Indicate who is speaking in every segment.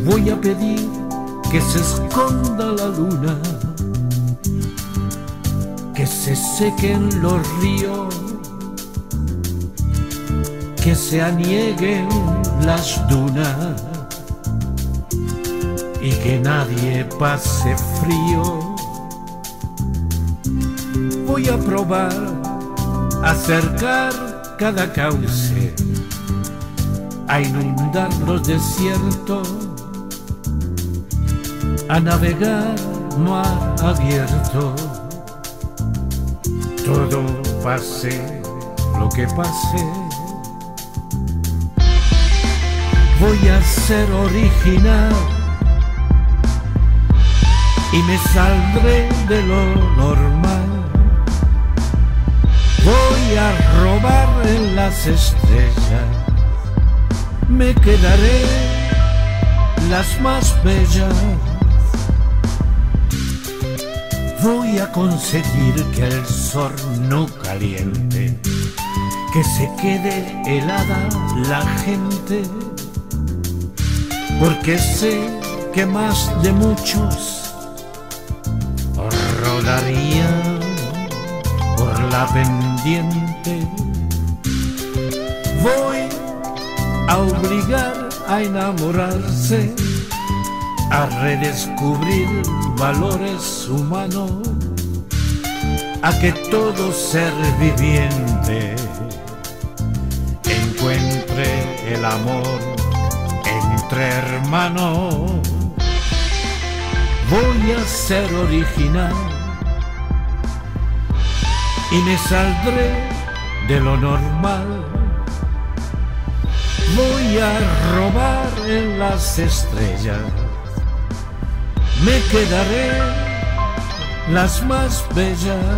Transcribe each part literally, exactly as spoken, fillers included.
Speaker 1: Voy a pedir que se esconda la luna, que se sequen los ríos, que se anieguen las dunas y que nadie pase frío. Voy a probar a acercar cada cauce, a inundar los desiertos, a navegar mar abierto. Todo pase lo que pase, voy a ser original y me saldré de lo normal. Voy a robar en las estrellas, me quedaré las más bellas. Voy a conseguir que el sol no caliente, que se quede helada la gente, porque sé que más de muchos rodarían por la pendiente. Voy a obligar a enamorarse, a redescubrir valores humanos, a que todo ser viviente encuentre el amor entre hermanos. Voy a ser original y me saldré de lo normal. Voy a robar en las estrellas, me quedaré las más bellas.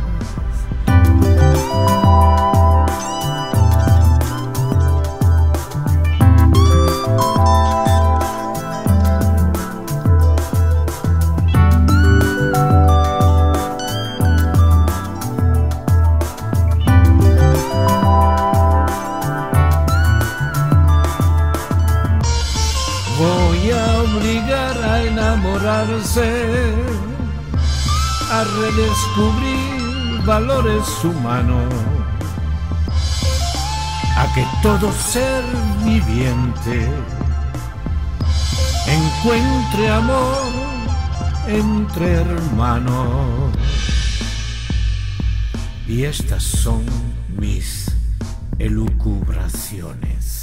Speaker 1: Voy a obligar a enamorarse, a redescubrir valores humanos, a que todo ser viviente encuentre amor entre hermanos. Y estas son mis elucubraciones.